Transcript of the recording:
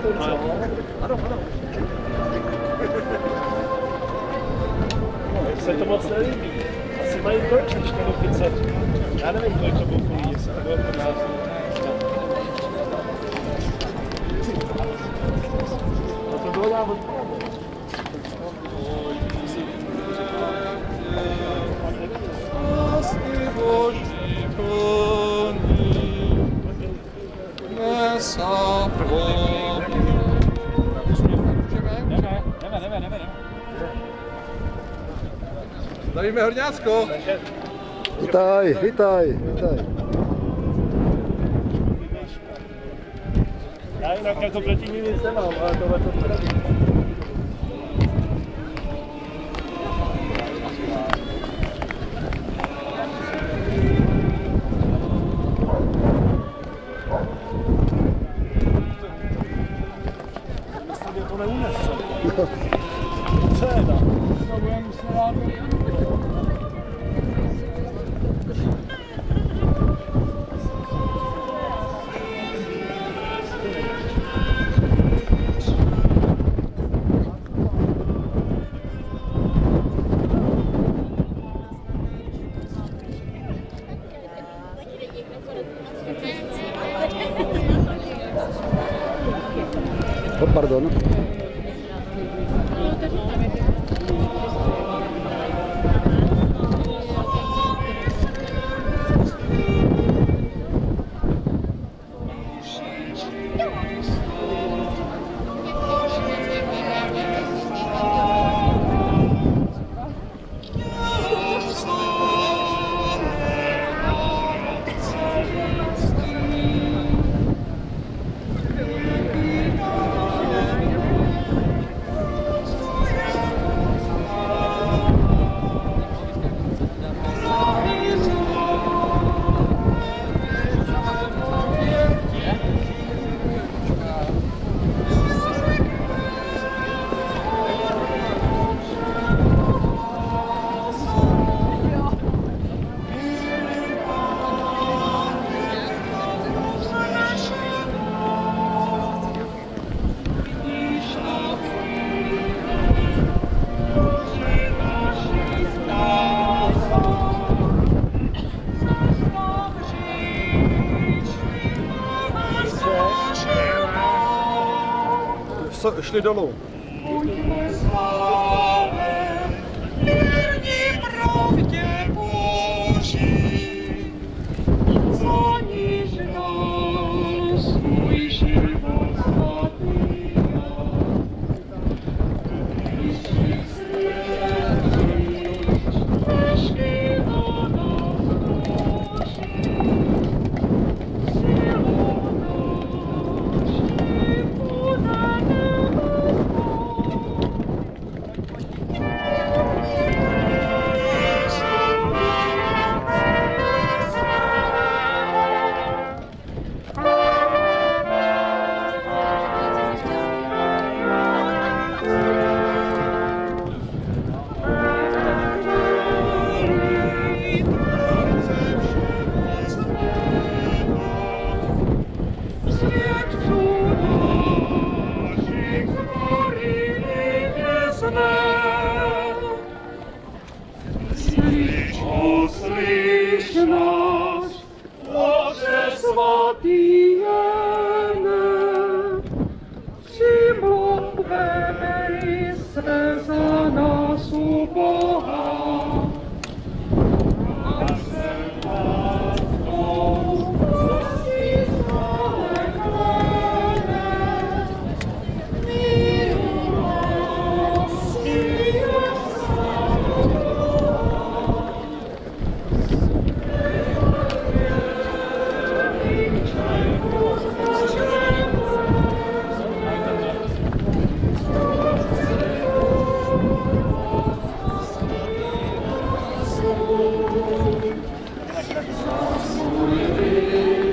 kurz. Ano. No, se to moc nelíbí. Asi mají proč, když nebo 500. Já nevím, kolik to bylo kolik, jestli to bylo to názor. No to bylo dávno. Zdravíme Horňácko! Vitaj. Já jinak jako proti ní nic nemám, ale tohle to teda... Myslím, že to neunese. Co je tam? To budeme muset dát. Pardon. Šli dolů. Amen.